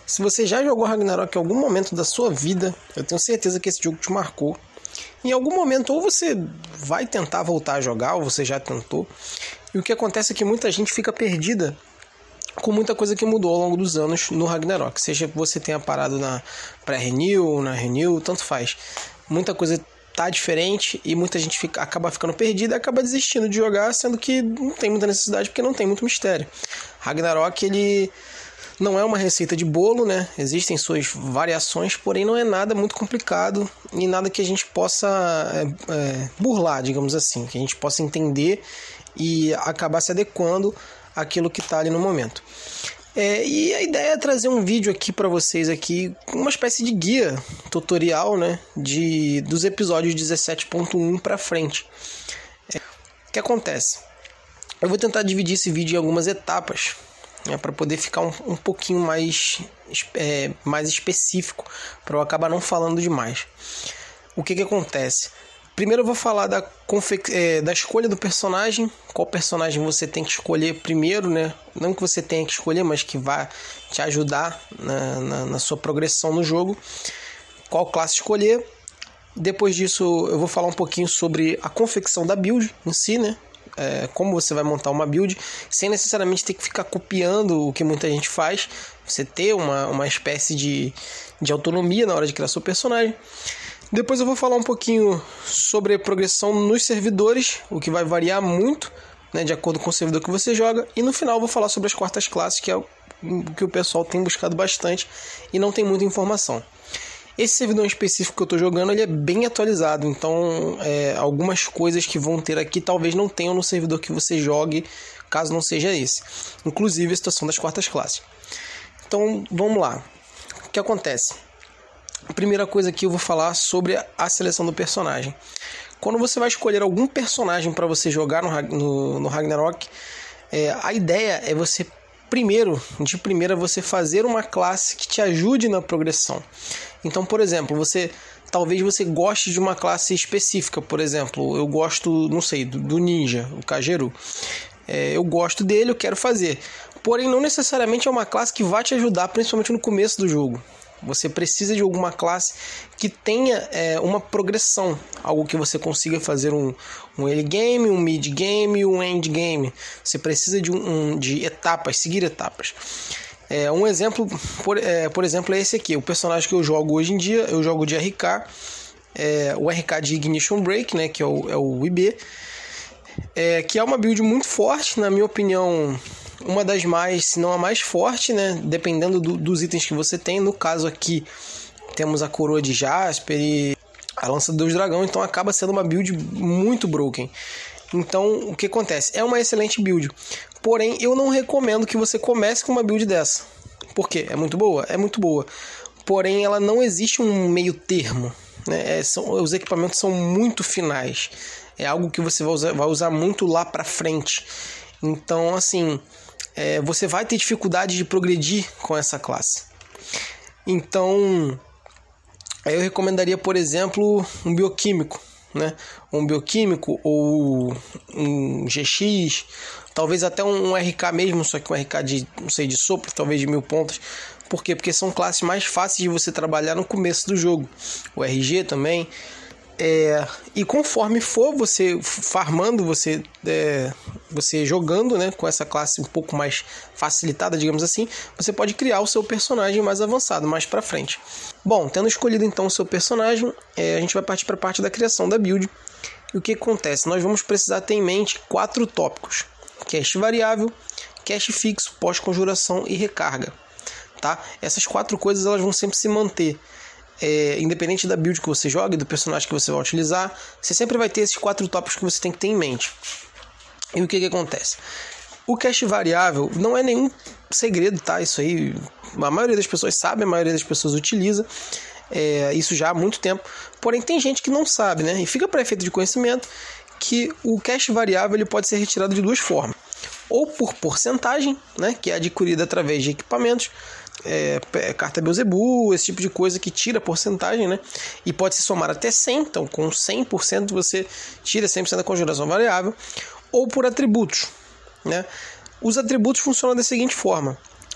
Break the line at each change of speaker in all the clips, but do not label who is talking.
Se você já jogou Ragnarok em algum momento da sua vida, eu tenho certeza que esse jogo te marcou. Em algum momento, ou você vai tentar voltar a jogar, ou você já tentou. E o que acontece é que muita gente fica perdida com muita coisa que mudou ao longo dos anos no Ragnarok. Seja que você tenha parado na pré-renew, na renew, tanto faz. Muita coisa tá diferente e muita gente acaba ficando perdida e acaba desistindo de jogar, sendo que não tem muita necessidade porque não tem muito mistério. Ragnarok, ele não é uma receita de bolo, né? Existem suas variações, porém não é nada muito complicado e nada que a gente possa burlar, digamos assim, que a gente possa entender e acabar se adequando àquilo que está ali no momento. E a ideia é trazer um vídeo aqui para vocês, aqui, uma espécie de guia tutorial, né, dos episódios 17.1 para frente. O que acontece? Eu vou tentar dividir esse vídeo em algumas etapas, para poder ficar um pouquinho mais específico, para eu acabar não falando demais. O que acontece? Primeiro eu vou falar da escolha do personagem, qual personagem você tem que escolher primeiro, né? Não que você tenha que escolher, mas que vai te ajudar na sua progressão no jogo. Qual classe escolher. Depois disso eu vou falar um pouquinho sobre a confecção da build em si, né? Como você vai montar uma build, sem necessariamente ter que ficar copiando o que muita gente faz. Você ter uma espécie de autonomia na hora de criar seu personagem. Depois eu vou falar um pouquinho sobre a progressão nos servidores, o que vai variar muito, né, de acordo com o servidor que você joga. E no final eu vou falar sobre as quartas classes, que é o que o pessoal tem buscado bastante e não tem muita informação. Esse servidor em específico que eu estou jogando, ele é bem atualizado, então algumas coisas que vão ter aqui talvez não tenham no servidor que você jogue, caso não seja esse. Inclusive a situação das quartas classes. Então vamos lá. O que acontece? A primeira coisa aqui eu vou falar sobre a seleção do personagem. Quando você vai escolher algum personagem para você jogar no Ragnarok, a ideia é você de primeira você fazer uma classe que te ajude na progressão. Então, por exemplo, talvez você goste de uma classe específica. Por exemplo, eu gosto, não sei, do ninja, o Kageru. Eu gosto dele, eu quero fazer. Porém, não necessariamente é uma classe que vai te ajudar, principalmente no começo do jogo. Você precisa de alguma classe que tenha uma progressão, algo que você consiga fazer um early game, um mid game e um end game. Você precisa de etapas, seguir etapas. Um exemplo, por exemplo, é esse aqui. O personagem que eu jogo hoje em dia, eu jogo de RK, o RK de Ignition Break, né, que é o IB, que é uma build muito forte, na minha opinião. Uma das mais, se não a mais forte, né? Dependendo dos itens que você tem. No caso aqui, temos a coroa de Jasper e a lança do Deus Dragão. Então acaba sendo uma build muito broken. Então o que acontece? É uma excelente build. Porém, eu não recomendo que você comece com uma build dessa. Por quê? É muito boa? É muito boa. Porém, ela não existe um meio termo, né? Os equipamentos são muito finais. É algo que você vai usar muito lá pra frente. Então, assim, você vai ter dificuldade de progredir com essa classe. Então, eu recomendaria, por exemplo, um bioquímico, né? Um bioquímico ou um GX, talvez até um RK mesmo, só que um RK de sopro, talvez de 1000 pontos. Por quê? Porque são classes mais fáceis de você trabalhar no começo do jogo. O RG também. E conforme for você farmando, você jogando, né, com essa classe um pouco mais facilitada, digamos assim, você pode criar o seu personagem mais avançado, mais pra frente. Bom, tendo escolhido então o seu personagem, a gente vai partir para a parte da criação da build. E o que acontece? Nós vamos precisar ter em mente 4 tópicos: cast variável, cast fixo, pós-conjuração e recarga. Tá? Essas 4 coisas elas vão sempre se manter. Independente da build que você joga e do personagem que você vai utilizar, você sempre vai ter esses 4 tópicos que você tem que ter em mente. E o que acontece? O cache variável não é nenhum segredo, tá? Isso aí a maioria das pessoas sabe, a maioria das pessoas utiliza isso já há muito tempo. Porém tem gente que não sabe, né? E fica para efeito de conhecimento que o cache variável ele pode ser retirado de 2 formas: ou por porcentagem, né, que é adquirida através de equipamentos, carta Beelzebub, esse tipo de coisa que tira porcentagem, né, e pode se somar até 100, então com 100% você tira 100% da conjuração variável, ou por atributos, né. Os atributos funcionam da seguinte forma: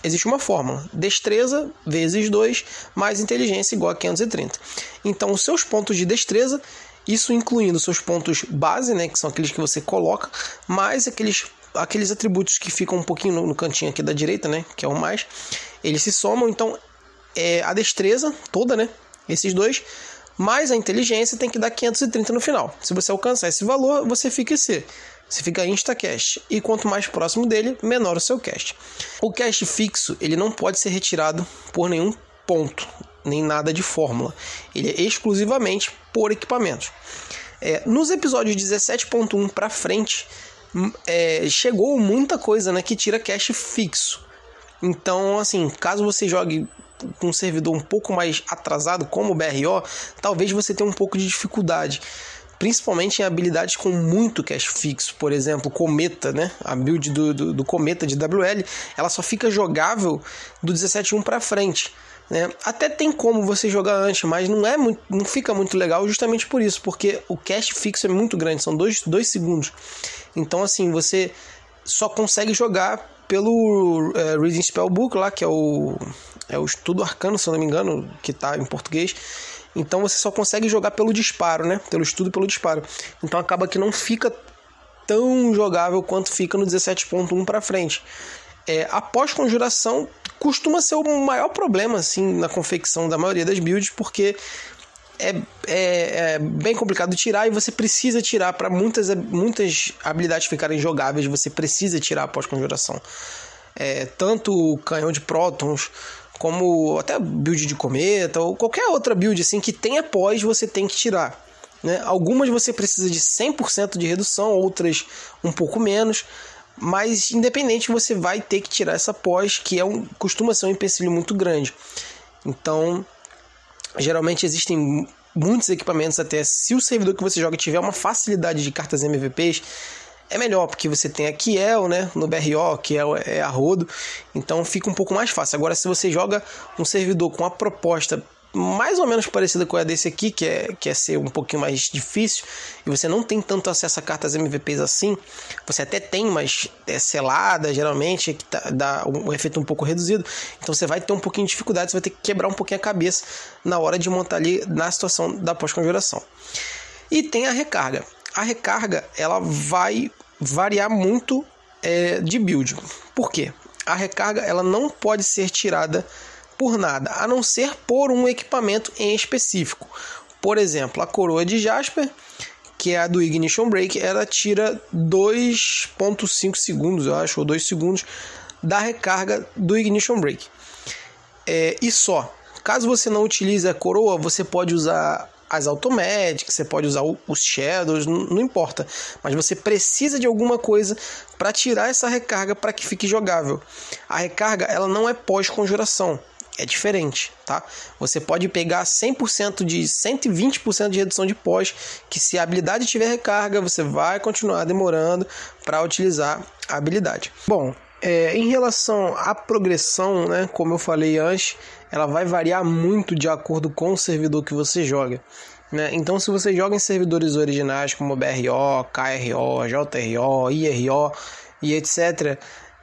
existe uma fórmula: destreza vezes 2 mais inteligência igual a 530. Então, os seus pontos de destreza, isso incluindo os seus pontos base, né, que são aqueles que você coloca, mais aqueles atributos que ficam um pouquinho no cantinho aqui da direita, né, que é o mais, eles se somam. Então, a destreza toda, né, esses dois, mais a inteligência tem que dar 530 no final. Se você alcançar esse valor, você fica IC. Você fica insta-cast. E quanto mais próximo dele, menor o seu cast. O cast fixo, ele não pode ser retirado por nenhum ponto, nem nada de fórmula. Ele é exclusivamente por equipamentos. Nos episódios 17.1 para frente, chegou muita coisa, né, que tira cast fixo. Então, assim, caso você jogue com um servidor um pouco mais atrasado, como o BRO, talvez você tenha um pouco de dificuldade, principalmente em habilidades com muito cache fixo. Por exemplo, Cometa, né? A build do Cometa de WL, ela só fica jogável do 17.1 para frente, né? Até tem como você jogar antes, mas não fica muito legal justamente por isso, porque o cache fixo é muito grande, são 2 segundos. Então, assim, você só consegue jogar pelo Reading Spellbook lá, que é o Estudo Arcano, se eu não me engano, que está em português. Então você só consegue jogar pelo disparo, né? Pelo estudo e pelo disparo. Então acaba que não fica tão jogável quanto fica no 17.1 para frente. A pós-conjuração costuma ser o maior problema, assim, na confecção da maioria das builds, porque é bem complicado de tirar, e você precisa tirar para muitas habilidades ficarem jogáveis. Você precisa tirar a pós-conjuração. Tanto o canhão de prótons, como até build de cometa, ou qualquer outra build assim que tenha pós, você tem que tirar, né? Algumas você precisa de 100% de redução, outras um pouco menos, mas independente você vai ter que tirar essa pós, que costuma ser um empecilho muito grande. Então, geralmente existem muitos equipamentos, até se o servidor que você joga tiver uma facilidade de cartas MVPs, é melhor, porque você tem a Kiel, né, no BRO, que é a rodo, então fica um pouco mais fácil. Agora, se você joga um servidor com uma proposta mais ou menos parecida com a desse aqui, que é ser um pouquinho mais difícil, e você não tem tanto acesso a cartas MVPs assim, você até tem, mas é selada, geralmente, que dá um efeito um pouco reduzido, então você vai ter um pouquinho de dificuldade, você vai ter que quebrar um pouquinho a cabeça na hora de montar ali na situação da pós-conjuração. E tem a recarga. A recarga, ela vai variar muito de build. Por quê? A recarga, ela não pode ser tirada por nada, a não ser por um equipamento em específico. Por exemplo, a coroa de Jasper, que é a do Ignition Break, ela tira 2.5 segundos, eu acho, ou 2 segundos da recarga do Ignition Break. E só. Caso você não utilize a coroa, você pode usar as Automatics, você pode usar os Shadows, não importa. Mas você precisa de alguma coisa para tirar essa recarga para que fique jogável. A recarga, ela não é pós-conjuração. É diferente, tá? Você pode pegar 100% de 120% de redução de pós, que se a habilidade tiver recarga, você vai continuar demorando para utilizar a habilidade. Bom, em relação à progressão, né, como eu falei antes, ela vai variar muito de acordo com o servidor que você joga, né? Então, se você joga em servidores originais como BRO, KRO, JRO, IRO e etc.,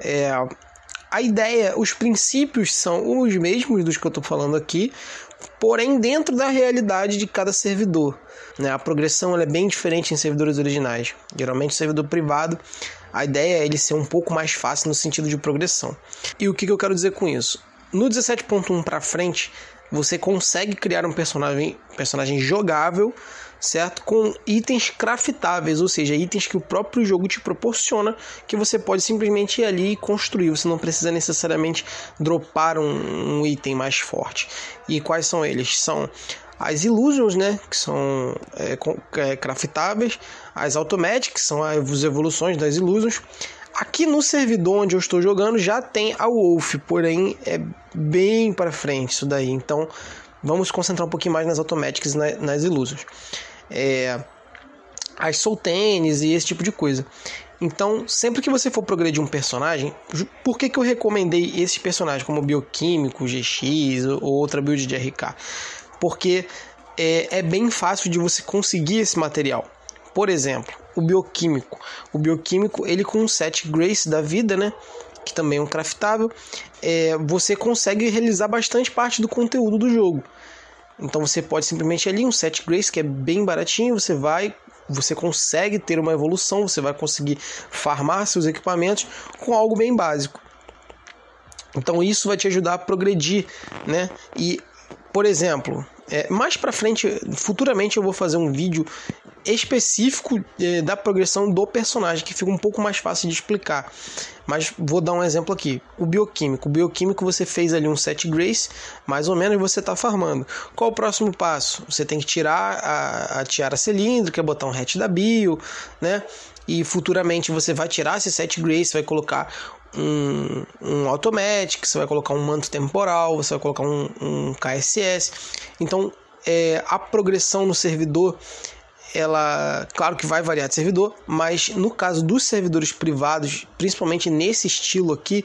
a ideia, os princípios são os mesmos dos que eu estou falando aqui, porém dentro da realidade de cada servidor, né? A progressão ela é bem diferente em servidores originais. Geralmente, servidor privado, a ideia é ele ser um pouco mais fácil no sentido de progressão. E o que eu quero dizer com isso? No 17.1 para frente, você consegue criar um personagem jogável, certo? Com itens craftáveis, ou seja, itens que o próprio jogo te proporciona, que você pode simplesmente ir ali e construir. Você não precisa necessariamente dropar um item mais forte. E quais são eles? São as Illusions, né, que são craftáveis, as Automatics, que são as evoluções das Illusions. Aqui no servidor onde eu estou jogando já tem a Wolf, porém é bem para frente isso daí. Então vamos concentrar um pouquinho mais nas Automatics, nas Illusions. As Sultanes e esse tipo de coisa. Então, sempre que você for progredir um personagem, por que eu recomendei esse personagem como Bioquímico, GX ou outra build de RK? Porque é bem fácil de você conseguir esse material. Por exemplo, o Bioquímico. O Bioquímico, ele com um set Grace da vida, né? que também é um craftável, você consegue realizar bastante parte do conteúdo do jogo. Então você pode simplesmente ali um set grace, que é bem baratinho, você consegue ter uma evolução, você vai conseguir farmar seus equipamentos com algo bem básico. Então isso vai te ajudar a progredir, né? E, por exemplo, mais pra frente, futuramente eu vou fazer um vídeo específico da progressão do personagem, que fica um pouco mais fácil de explicar. Mas vou dar um exemplo aqui. O bioquímico você fez ali um set grace, mais ou menos você está farmando. Qual o próximo passo? Você tem que tirar a tiara cilíndrica, botar um hatch da bio, né? E futuramente você vai tirar esse set grace, vai colocar um automatic, você vai colocar um manto temporal, você vai colocar um KSS. Então a progressão no servidor, ela, claro que vai variar de servidor, mas no caso dos servidores privados, principalmente nesse estilo aqui,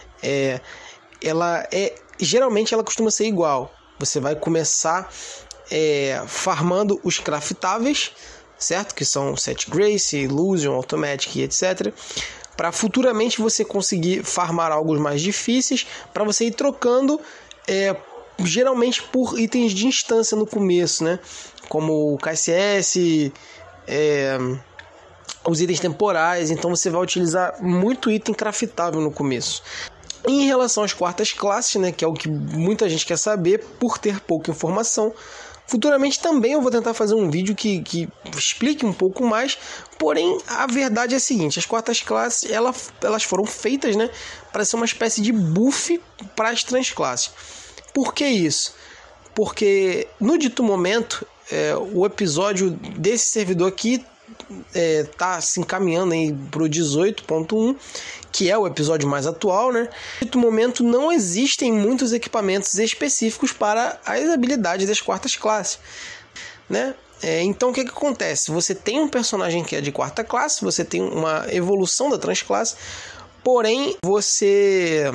geralmente ela costuma ser igual. Você vai começar farmando os craftáveis, certo? Que são set grace, illusion, automatic, etc. Para futuramente você conseguir farmar algo mais difíceis, para você ir trocando geralmente por itens de instância no começo, né? Como o KSS, os itens temporais. Então você vai utilizar muito item craftável no começo. Em relação às quartas classes, né, que é o que muita gente quer saber por ter pouca informação, futuramente também eu vou tentar fazer um vídeo que explique um pouco mais. Porém, a verdade é a seguinte: as quartas classes elas foram feitas, né, para ser uma espécie de buff para as transclasses. Por que isso? Porque no dito momento, o episódio desse servidor aqui está se encaminhando para o 18.1, que é o episódio mais atual, né? No dito momento não existem muitos equipamentos específicos para as habilidades das quartas classes, né? Então o que acontece? Você tem um personagem que é de quarta classe, você tem uma evolução da transclasse, porém você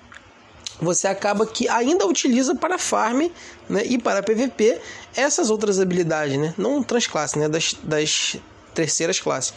acaba que ainda utiliza para farm, né, e para PVP essas outras habilidades, né, não transclasse, né, das terceiras classes.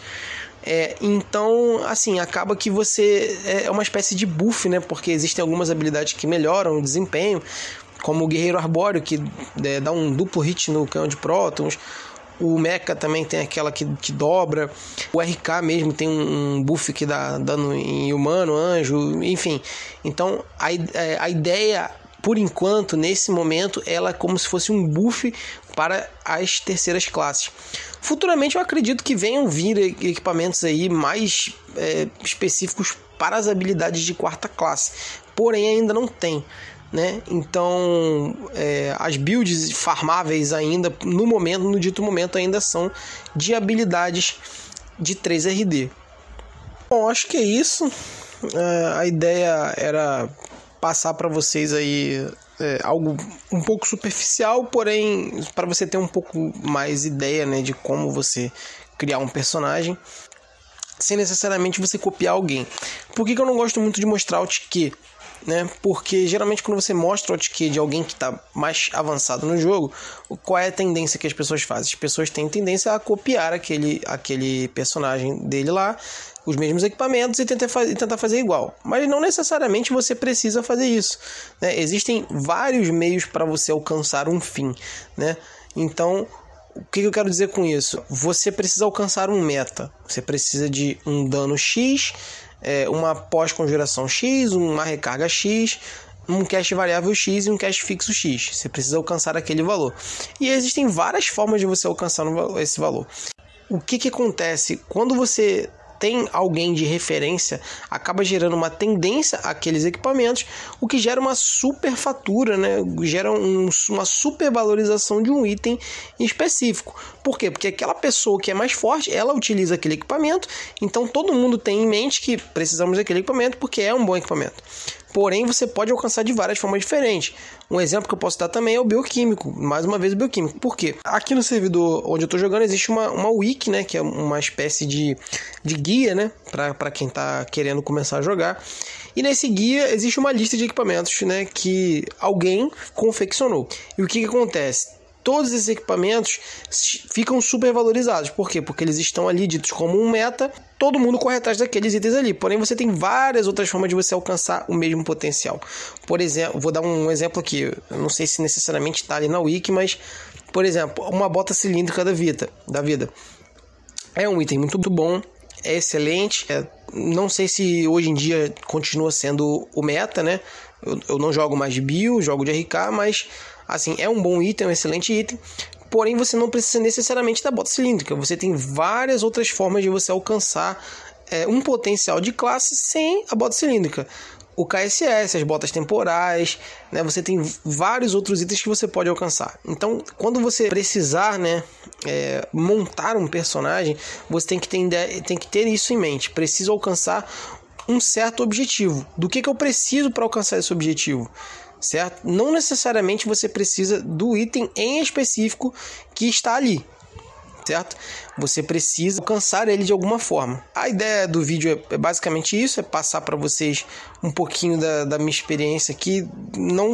Então, assim, acaba que você é uma espécie de buff, né, porque existem algumas habilidades que melhoram o desempenho, como o Guerreiro Arbóreo, que dá um duplo hit no canhão de prótons. O Mecha também tem aquela que dobra. O RK mesmo tem um buff que dá dano em humano, anjo, enfim. Então a ideia, por enquanto, nesse momento, ela é como se fosse um buff para as terceiras classes. Futuramente eu acredito que venham vir equipamentos aí mais específicos para as habilidades de quarta classe. Porém ainda não tem, né? Então as builds farmáveis ainda no dito momento ainda são de habilidades de 3RD. Bom, acho que é isso. A ideia era passar para vocês aí algo um pouco superficial, porém para você ter um pouco mais ideia, né, de como você criar um personagem sem necessariamente você copiar alguém. Por que eu não gosto muito de mostrar o TQ? Né? Porque geralmente quando você mostra o OTK de alguém que está mais avançado no jogo, qual é a tendência que as pessoas fazem? As pessoas têm tendência a copiar aquele personagem dele lá, os mesmos equipamentos, e tentar fazer igual. Mas não necessariamente você precisa fazer isso, né? Existem vários meios para você alcançar um fim, né? Então, o que eu quero dizer com isso? Você precisa alcançar um meta. Você precisa de um dano X, uma pós-conjuração X, uma recarga X, um cache variável X e um cache fixo X. Você precisa alcançar aquele valor. E existem várias formas de você alcançar esse valor. O que acontece? Quando você tem alguém de referência, acaba gerando uma tendência àqueles equipamentos, o que gera uma superfatura, né? Gera uma supervalorização de um item em específico. Por quê? Porque aquela pessoa que é mais forte, ela utiliza aquele equipamento, então todo mundo tem em mente que precisamos daquele equipamento porque é um bom equipamento. Porém, você pode alcançar de várias formas diferentes. Um exemplo que eu posso dar também é o bioquímico. Mais uma vez o bioquímico. Por quê? Aqui no servidor onde eu estou jogando existe uma wiki, né? Que é uma espécie de guia, né? Para quem está querendo começar a jogar. E nesse guia existe uma lista de equipamentos, né? Que alguém confeccionou. E o que acontece? Todos esses equipamentos ficam super valorizados. Por quê? Porque eles estão ali ditos como um meta todo mundo corre atrás daqueles itens ali. Porém, você tem várias outras formas de você alcançar o mesmo potencial. Por exemplo, vou dar um exemplo aqui. Eu não sei se necessariamente está ali na Wiki, mas, por exemplo, uma bota cilíndrica da vida. É um item muito bom, é excelente. Não sei se hoje em dia continua sendo o meta, né? Eu não jogo mais de bio, jogo de RK, mas assim, é um bom item, um excelente item. Porém, você não precisa necessariamente da bota cilíndrica. Você tem várias outras formas de você alcançar um potencial de classe sem a bota cilíndrica. O KSS, as botas temporais, né? Você tem vários outros itens que você pode alcançar. Então, quando você precisar, né, montar um personagem, você tem que ter isso em mente. Preciso alcançar um certo objetivo. Do que eu preciso para alcançar esse objetivo? Certo? Não necessariamente você precisa do item em específico que está ali, certo? Você precisa alcançar ele de alguma forma. A ideia do vídeo é basicamente isso, é passar para vocês um pouquinho da minha experiência aqui, não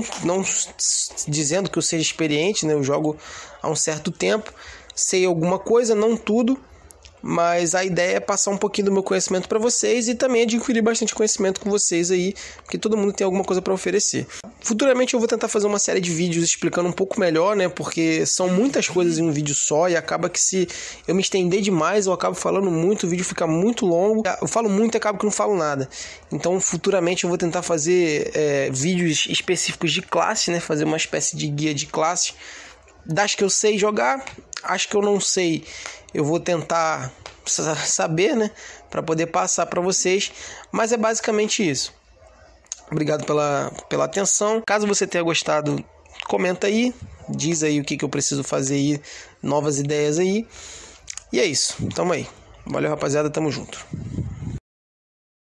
dizendo que eu seja experiente, né? Eu jogo há um certo tempo, sei alguma coisa, não tudo, mas a ideia é passar um pouquinho do meu conhecimento para vocês e também adquirir bastante conhecimento com vocês aí, porque todo mundo tem alguma coisa para oferecer. Futuramente eu vou tentar fazer uma série de vídeos explicando um pouco melhor, né? Porque são muitas coisas em um vídeo só e acaba que se eu me estender demais, eu acabo falando muito, o vídeo fica muito longo. Eu falo muito e acabo que não falo nada. Então futuramente eu vou tentar fazer vídeos específicos de classe, né? Fazer uma espécie de guia de classe das que eu sei jogar, as que eu não sei eu vou tentar saber, né, para poder passar para vocês, mas é basicamente isso. Obrigado pela atenção. Caso você tenha gostado, comenta aí, diz aí o que eu preciso fazer aí, novas ideias aí. E é isso, tamo aí. Valeu, rapaziada, tamo junto.